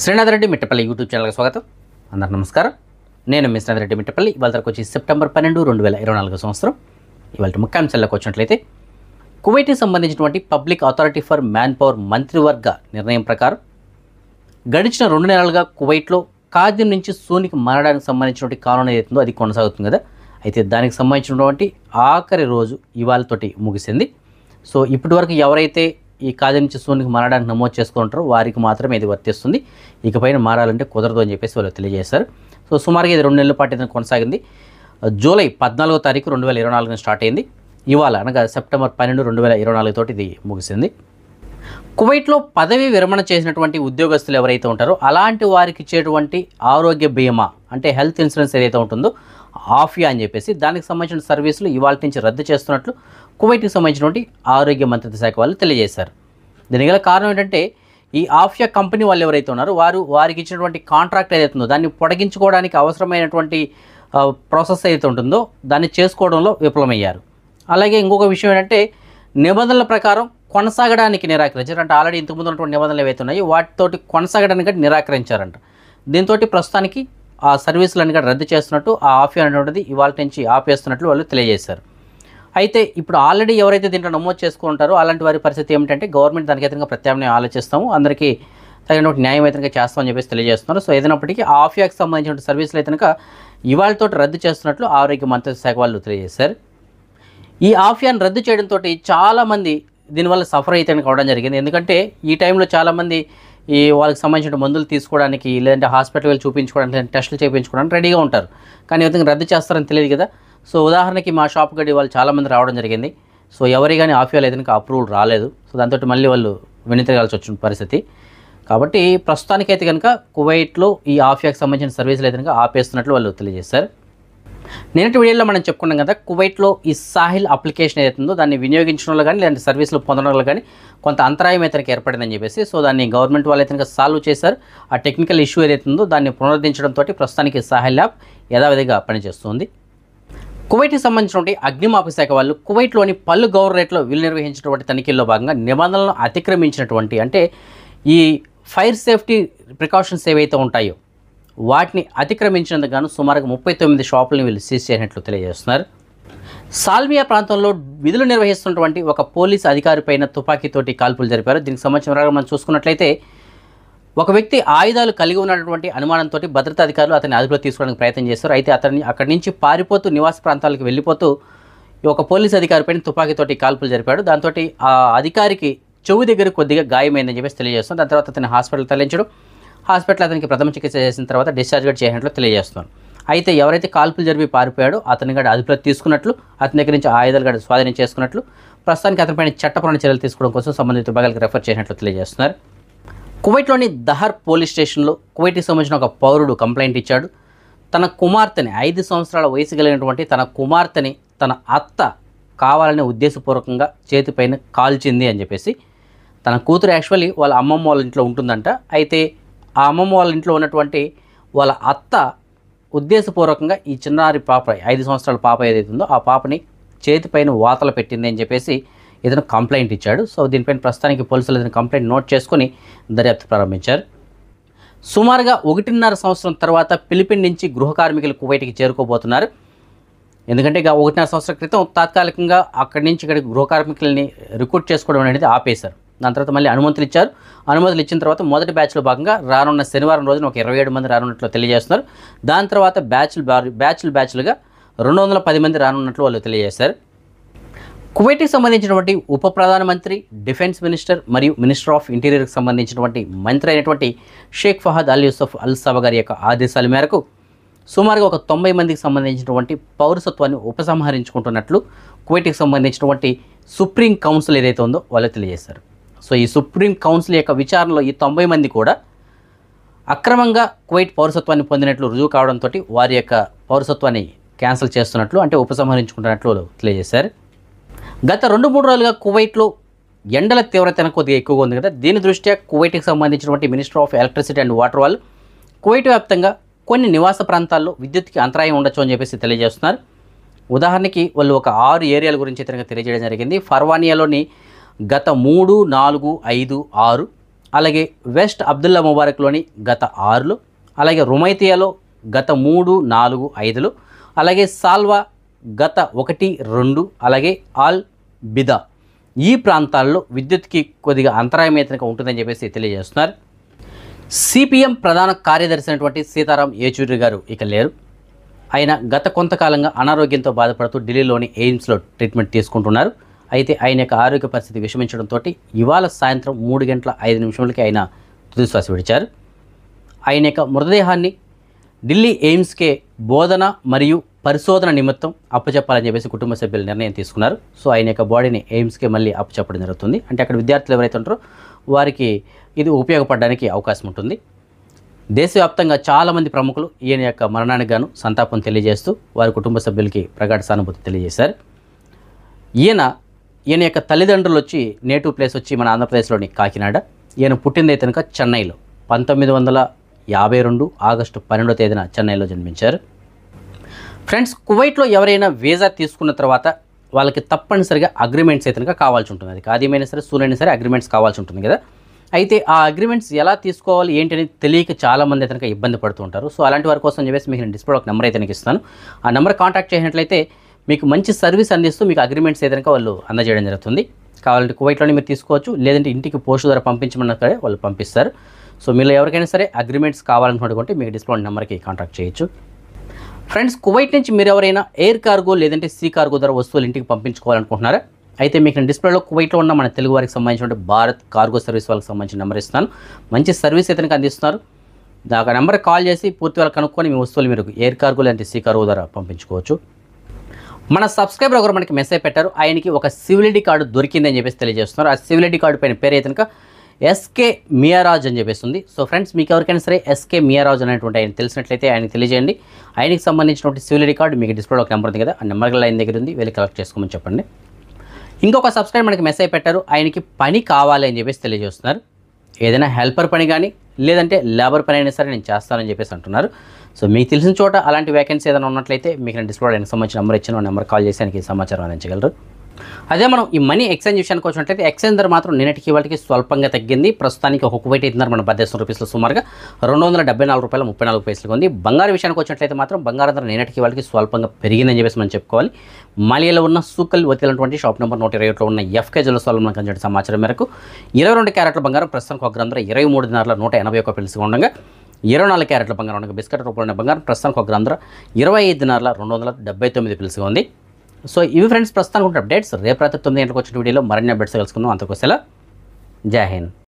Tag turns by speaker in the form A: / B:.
A: Srinath Reddy Mittapalli YouTube ఛానల్కి స్వాగతం. అందరికీ నమస్కారం. నేను మీ శ్రీనాథ్ రెడ్డి మిట్టపల్లి. ఇవాళ తరకు వచ్చి సెప్టెంబర్ 12, 2024 సంవత్సరం. ఇవాళ ముఖ్యాంశాల్లోకి వచ్చినట్లయితే కువైట్కి సంబంధించినటువంటి public authority for man power మంత్రివర్గ నిర్ణయం ప్రకారం గడిచిన 2 నెలలుగా కువైట్లో ఖాద్యం నుంచి సూనికి మారడానికి సంబంధించినటువంటి కానూన్ ఏదైతుందో అది కొనసాగుతుంది కదా. అయితే దానికి సంబంధించినటువంటి ఆఖరి రోజు ఇవాళతోటి ముగిసింది. సో ఇప్పటి వరకు ఎవరైతే ఈ ఖాద్యం నుంచి సూనికి మారడానికి నమోదు చేసుకుంటారో వారికి మాత్రమే ఇది వర్తిస్తుంది. ఇకపైన మారాలంటే కుదరదు అని చెప్పేసి వాళ్ళు తెలియజేశారు. సో సుమారుగా ఇది 2 నెలల పాటు ఇది కొనసాగింది. జూలై 14వ తారీఖు 2024 స్టార్ట్ అయింది. ఇవాళ అనగా సెప్టెంబర్ 12, 2024 తోటి ఇది ముగిసింది. కువైట్లో పదవీ విరమణ చేసినటువంటి ఉద్యోగస్తులు ఎవరైతే ఉంటారో అలాంటి వారికి ఇచ్చేటువంటి ఆరోగ్య బీమా అంటే హెల్త్ ఇన్సూరెన్స్ ఏదైతే ఉంటుందో ఆఫియా అని చెప్పేసి దానికి సంబంధించిన సర్వీసులు ఇవాళ నుంచి రద్దు చేస్తున్నట్లు కువైట్కి సంబంధించినటువంటి ఆరోగ్య మంత్రిత్వ శాఖ వాళ్ళు తెలియజేశారు. దీనికి గల కారణం ఏంటంటే ఈ ఆఫియా కంపెనీ వాళ్ళు ఎవరైతే ఉన్నారో వారికి ఇచ్చినటువంటి కాంట్రాక్ట్ ఏదైతే ఉందో దాన్ని పొడిగించుకోవడానికి అవసరమైనటువంటి ప్రాసెస్ ఏదైతే ఉంటుందో దాన్ని చేసుకోవడంలో విఫలమయ్యారు. అలాగే ఇంకొక విషయం ఏంటంటే నిబంధనల ప్రకారం కొనసాగడానికి నిరాకరించారు. అంటే ఆల్రెడీ ఇంతకుముందు ఉన్నటువంటి నిబంధనలు ఏవైతే ఉన్నాయో వాటితోటి కొనసాగడానికి నిరాకరించారంట. దీంతో ప్రస్తుతానికి ఆ సర్వీసులన్నీ కూడా రద్దు చేస్తున్నట్టు ఆ ఆఫియా అనేటువంటిది ఇవాళ నుంచి ఆపేస్తున్నట్లు వాళ్ళు తెలియజేశారు. అయితే ఇప్పుడు ఆల్రెడీ ఎవరైతే దీంట్లో నమోదు చేసుకుంటారో అలాంటి వారి పరిస్థితి ఏమిటంటే గవర్నమెంట్ దానికి అయితే ప్రత్యామ్నాయం ఆలోచిస్తాము, అందరికీ తగినటువంటి న్యాయం అయితే చేస్తామని చెప్పేసి తెలియజేస్తున్నారు. సో ఏదైనప్పటికీ ఆ ఆఫియాకి సంబంధించిన సర్వీసులు అయితే ఇవాళతో రద్దు చేస్తున్నట్లు ఆరోగ్య మంత్రిత్వ శాఖ వాళ్ళు తెలియజేశారు. ఈ ఆఫియాను రద్దు చేయడంతో చాలామంది దీనివల్ల సఫర్ అయితే కావడం జరిగింది. ఎందుకంటే ఈ టైంలో చాలామంది ఈ వాళ్ళకి సంబంధించిన మందులు తీసుకోవడానికి లేదంటే హాస్పిటల్ వెళ్ళి చూపించుకోవడానికి లేదంటే టెస్టులు చేయించుకోవడానికి రెడీగా ఉంటారు. కానీ విధంగా రద్దు చేస్తారని తెలియదు కదా. సో ఉదాహరణకి మా షాప్ గడి వాళ్ళు చాలామంది రావడం జరిగింది. సో ఎవరి కానీ ఆఫియాలో అయితే అప్రూవల్ రాలేదు. సో దాంతో మళ్ళీ వాళ్ళు వెనుతిరగాల్సి వచ్చిన పరిస్థితి. కాబట్టి ప్రస్తుతానికైతే కనుక కువైట్లో ఈ ఆఫియాకి సంబంధించిన సర్వీసులు అయితే ఆపేస్తున్నట్లు వాళ్ళు తెలియజేశారు. నేటి వీడియోలో మనం చెప్పుకున్నాం కదా, కువైట్లో ఈ సాహిల్ అప్లికేషన్ ఏదైతుందో దాన్ని వినియోగించడంలో కానీ లేదంటే సర్వీసులు పొందడంలో కానీ కొంత అంతరాయం అయితే ఏర్పడిందని చెప్పేసి సో దాన్ని గవర్నమెంట్ వాళ్ళు అయితే సాల్వ్ చేశారు. ఆ టెక్నికల్ ఇష్యూ ఏదైతుందో దాన్ని పునరుద్ధరించడంతో ప్రస్తుతానికి సాహిల్ యాప్ యథావిధిగా పనిచేస్తుంది. కువైట్కి సంబంధించినటువంటి అగ్నిమాపక శాఖ వాళ్ళు కువైట్లోని పలు గవర్నరేట్లో వీళ్ళు నిర్వహించినటువంటి తనిఖీల్లో భాగంగా నిబంధనలను అతిక్రమించినటువంటి అంటే ఈ ఫైర్ సేఫ్టీ ప్రికాషన్స్ ఏవైతే ఉంటాయో వాటిని అతిక్రమించినందుకు గాను సుమారుగా 39 షాపులను వీళ్ళు సీజ్ చేసినట్లు తెలియజేస్తున్నారు. సాల్మియా ప్రాంతంలో విధులు నిర్వహిస్తున్నటువంటి ఒక పోలీస్ అధికారిపైన తుపాకీతోటి కాల్పులు జరిపారు. దీనికి సంబంధించిన మనం చూసుకున్నట్లయితే ఒక వ్యక్తి ఆయుధాలు కలిగి ఉన్నటువంటి అనుమానంతో భద్రతా అధికారులు అతన్ని అదుపులో తీసుకోవడానికి ప్రయత్నం చేశారు. అయితే అతన్ని అక్కడి నుంచి పారిపోతూ నివాస ప్రాంతాలకు వెళ్ళిపోతూ ఒక పోలీస్ అధికారిపైన తుపాకీతోటి కాల్పులు జరిపాడు. దాంతో ఆ అధికారికి చెవు దగ్గర కొద్దిగా గాయమైందని చెప్పేసి తెలియజేస్తుంది. దాని తర్వాత అతన్ని హాస్పిటల్ తరలించడం, హాస్పిటల్ అతనికి ప్రథమ చికిత్స చేసిన తర్వాత డిశ్చార్జ్ కూడా చేసినట్లు తెలియజేస్తున్నారు. అయితే ఎవరైతే కాల్పులు జరిపి పారిపోయాడో అతని కూడా అదుపులో తీసుకున్నట్లు, అతని దగ్గర నుంచి ఆయుధాలు కూడా స్వాధీనం చేసుకున్నట్లు, ప్రస్తుతానికి అతనిపైన చట్టపరమైన చర్యలు తీసుకోవడం కోసం సంబంధిత విభాగాలకు రెఫర్ చేసినట్లు తెలియజేస్తున్నారు. కువైట్లోని దహర్ పోలీస్ స్టేషన్లో కువైట్కి సంబంధించిన ఒక పౌరుడు కంప్లైంట్ ఇచ్చాడు. తన కుమార్తెని 5 సంవత్సరాల వయసు కలిగినటువంటి తన కుమార్తెని తన అత్త కావాలనే ఉద్దేశపూర్వకంగా చేతిపైన కాల్చింది అని చెప్పేసి. తన కూతురు యాక్చువల్లీ వాళ్ళ అమ్మమ్మ వాళ్ళ ఇంట్లో ఉంటుందంట. అయితే ఆ అమ్మమ్మ వాళ్ళ ఇంట్లో ఉన్నటువంటి వాళ్ళ అత్త ఉద్దేశపూర్వకంగా ఈ చిన్నారి పాప 5 సంవత్సరాల పాప ఏదైతే ఉందో ఆ పాపని చేతిపైన వాతలు పెట్టింది అని చెప్పేసి ఇతను కంప్లైంట్ ఇచ్చాడు. సో దీనిపైన ప్రస్తుతానికి పోలీసులు ఇతను కంప్లైంట్ నోట్ చేసుకుని దర్యాప్తు ప్రారంభించారు. సుమారుగా 1.5 సంవత్సరం తర్వాత ఫిలిపిన్ నుంచి గృహ కార్మికులు కువైట్కి చేరుకోబోతున్నారు. ఎందుకంటే ఇక 1.5 సంవత్సరాల క్రితం తాత్కాలికంగా అక్కడి నుంచి ఇక్కడికి గృహ కార్మికులని రిక్రూట్ చేసుకోవడం అనేది ఆపేశారు. దాని తర్వాత మళ్ళీ అనుమతులు ఇచ్చారు. అనుమతులు ఇచ్చిన తర్వాత మొదటి బ్యాచ్లో భాగంగా రానున్న శనివారం రోజున ఒక 27 మంది రానున్నట్లు తెలియజేస్తున్నారు. దాని తర్వాత బ్యాచ్లుగా 210 మంది రానున్నట్లు వాళ్ళు తెలియజేశారు. కువైట్కి సంబంధించినటువంటి ఉప ప్రధానమంత్రి, డిఫెన్స్ మినిస్టర్ మరియు మినిస్టర్ ఆఫ్ ఇంటీరియర్కి సంబంధించినటువంటి మంత్రి అయినటువంటి షేక్ ఫహద్ అల్ యూసఫ్ అల్ సబా గారి యొక్క ఆదేశాల మేరకు సుమారుగా ఒక 90 మందికి సంబంధించినటువంటి పౌరసత్వాన్ని ఉపసంహరించుకుంటున్నట్లు కువైట్కి సంబంధించినటువంటి సుప్రీం కౌన్సిల్ ఏదైతే ఉందో వాళ్ళు తెలియజేశారు. సో ఈ సుప్రీం కౌన్సిల్ యొక్క విచారణలో ఈ 90 మంది కూడా అక్రమంగా కువైట్ పౌరసత్వాన్ని పొందినట్లు రుజువు కావడంతో వారి యొక్క పౌరసత్వాన్ని క్యాన్సిల్ చేస్తున్నట్లు అంటే ఉపసంహరించుకుంటున్నట్లు తెలియజేశారు. గత 2-3 రోజులుగా కువైట్లో ఎండల తీవ్రత కొద్దిగా ఎక్కువగా ఉంది కదా. దీని దృష్ట్యా కువైట్కి సంబంధించినటువంటి minister of electricity and water వాళ్ళు కువైట్ వ్యాప్తంగా కొన్ని నివాస ప్రాంతాల్లో విద్యుత్కి అంతరాయం ఉండొచ్చు అని చెప్పేసి తెలియజేస్తున్నారు. ఉదాహరణకి వాళ్ళు ఒక 6 ఏరియాల గురించి తెలియజేయడం జరిగింది. ఫర్వానియాలోని గత 3, 4, 5, 6 అలాగే వెస్ట్ అబ్దుల్లా ముబారక్లోని గత 6లు, అలాగే రుమైతియాలో గత 3, 4, 5లు, అలాగే సాల్వా గత 1, 2, అలాగే ఆల్ బిదా ఈ ప్రాంతాల్లో విద్యుత్కి కొద్దిగా అంతరాయం అయితే ఉంటుందని చెప్పేసి తెలియజేస్తున్నారు. సిపిఎం ప్రధాన కార్యదర్శి అయినటువంటి సీతారాం యేచూరి గారు ఇక లేరు. ఆయన గత కొంతకాలంగా అనారోగ్యంతో బాధపడుతూ ఢిల్లీలోని ఎయిమ్స్లో ట్రీట్మెంట్ తీసుకుంటున్నారు. అయితే ఆయన యొక్క ఆరోగ్య పరిస్థితి విషమించడంతో ఇవాళ సాయంత్రం 3:05 ఆయన తుదిశ్వాస విడిచారు. ఆయన యొక్క మృతదేహాన్ని ఢిల్లీ ఎయిమ్స్కే బోధన మరియు పరిశోధన నిమిత్తం అప్పచెప్పాలని చెప్పేసి కుటుంబ సభ్యులు నిర్ణయం తీసుకున్నారు. సో ఆయన యొక్క బాడీని ఎయిమ్స్కే మళ్ళీ అప్పచెప్పడం జరుగుతుంది. అంటే అక్కడ విద్యార్థులు ఎవరైతే ఉంటారో వారికి ఇది ఉపయోగపడడానికి అవకాశం ఉంటుంది. దేశవ్యాప్తంగా చాలామంది ప్రముఖులు ఈయన యొక్క మరణానికి గాను సంతాపం తెలియజేస్తూ వారి కుటుంబ సభ్యులకి ప్రగాఢ సానుభూతి తెలియజేశారు. ఈయన యొక్క తల్లిదండ్రులు వచ్చి నేటివ్ ప్లేస్ వచ్చి మన ఆంధ్రప్రదేశ్లోని కాకినాడ. ఈయన పుట్టింది కనుక చెన్నైలో 1952 ఆగస్టు 12వ తేదీన చెన్నైలో జన్మించారు. ఫ్రెండ్స్, కువైట్లో ఎవరైనా వీసా తీసుకున్న తర్వాత వాళ్ళకి తప్పనిసరిగా అగ్రిమెంట్స్ అయితే కావాల్సి ఉంటుంది. అది ఖాదీమైనా సరే సూలైనా సరే అగ్రిమెంట్స్ కావాల్సి ఉంటుంది కదా. అయితే ఆ అగ్రిమెంట్స్ ఎలా తీసుకోవాలి ఏంటి అనేది తెలియక చాలామంది అయితే ఇబ్బంది పడుతూ ఉంటారు. సో అలాంటి వారి కోసం చెప్పేసి మీకు నేను డిస్ప్లే ఒక నెంబర్ అయితే ఇస్తాను. ఆ నెంబర్ కాంటాక్ట్ చేసినట్లయితే మీకు మంచి సర్వీస్ అందిస్తూ మీకు అగ్రిమెంట్స్ అయితే వాళ్ళు అందజేయడం జరుగుతుంది. కావాలంటే కువైట్లోనే మీరు తీసుకోవచ్చు, లేదంటే ఇంటికి పోస్ట్ ద్వారా పంపించమన్నా సరే వాళ్ళు పంపిస్తారు. సో మీరు ఎవరికైనా సరే అగ్రిమెంట్స్ కావాలనుకుంటే మీకు డిస్ప్లే నెంబర్కి కాంటాక్ట్ చేయొచ్చు. ఫ్రెండ్స్, కువైట్ నుంచి మీరు ఎవరైనా ఎయిర్ కార్గో లేదంటే సీ కార్గో ద్వారా వస్తువులు ఇంటికి పంపించుకోవాలనుకుంటున్నారా? అయితే మీకు నేను డిస్ప్లేలో కువైట్లో ఉన్న మన తెలుగు వారికి సంబంధించిన భారత్ కార్గో సర్వీస్ వాళ్ళకి సంబంధించిన నెంబర్ ఇస్తాను. మంచి సర్వీస్ అయితే అందిస్తున్నారు. ఆ నెంబర్ కాల్ చేసి పూర్తి వాళ్ళకి కనుక్కొని మీ వస్తువులు మీరు ఎయిర్ కార్గో లేదంటే సీ కార్గో ద్వారా పంపించుకోవచ్చు. మన సబ్స్క్రైబర్ ఒకరు మనకి మెసేజ్ పెట్టారు. ఆయనకి ఒక సివిలిటీ కార్డు దొరికిందని చెప్పేసి తెలియజేస్తున్నారు. ఆ సివిలిటీ కార్డు పైన పేరు అయితే ఎస్కే మియారాజ్ అని చెప్పేస్తుంది. సో ఫ్రెండ్స్, మీకు ఎవరికైనా సరే ఎస్కే మియారాజ్ అనేటువంటి ఆయన తెలిసినట్లయితే ఆయనకి తెలియజేయండి. ఆయనకి సంబంధించినటువంటి సివిలిటీ కార్డు మీకు డిస్ప్లేలో ఒక నెంబర్ ఉంది కదా, ఆ నెంబర్ లైన్ దగ్గర ఉంది, వెళ్ళి కలెక్ట్ చేసుకోమని చెప్పండి. ఇంకొక సబ్స్క్రైబర్ మనకి మెసేజ్ పెట్టారు. ఆయనకి పని కావాలి అని చెప్పేసి తెలియజేస్తున్నారు. ఏదైనా హెల్పర్ పని కానీ లేదంటే లేబర్ పని అయినా సరే నేను చేస్తానని చెప్పేసి అంటున్నారు. సో మీకు తెలిసిన చోట అలాంటి వేకెన్సీ ఏదైనా ఉన్నట్లయితే మీకు నేను డిస్ప్లే ఆయనకు సంబంధించిన నెంబర్ ఇచ్చిన నెంబర్ కాల్ చేసి ఆయనకి సమాచారం అందించగలరు. అదే మనం ఈ మనీ ఎక్స్చేంజ్ విషయానికి వచ్చినట్లయితే ఎక్స్చేంజ్ ధర మాత్రం నిన్నటికి వాళ్ళకి స్వల్పంగా తగ్గింది. ప్రస్తుతానికి ఒక కువైట్ అవుతున్నారు మన ₹10 సుమారుగా ₹274.34 ఉంది. బంగారు విషయానికి వచ్చినట్లయితే మాత్రం బంగారం ధర నిన్నటికి వాళ్ళకి స్వల్పంగా పెరిగిందని చెప్పేసి మనం చెప్పుకోవాలి. మాలియాలో ఉన్న సూకల్ వతిలటువంటి షాప్ నెంబర్ 121లో ఉన్న ఎఫ్కే జ్యువెలర్స్ వాళ్ళు మనకు అందించిన సమాచారం మేరకు 22 క్యారెట్ల బంగారం ప్రస్తుతానికి 1 గ్రాము ధర $23.181 ఉండగా 24 క్యారెట్ల బంగారం ఉండగా బిస్కెట్ రూపంలో బంగారం ప్రస్తుతానికి 1 గ్రాము ధర $25.279 ఉంది. సో ఇవి ఫ్రెండ్స్ ప్రస్తుతానికి ఉన్న అప్డేట్స్. రేపు రాత్రి 9 గంటలకు వచ్చిన వీడియోలో మరిన్ని అప్డేట్స్ కలుసుకుందాం. అంతకోసం జై హింద్.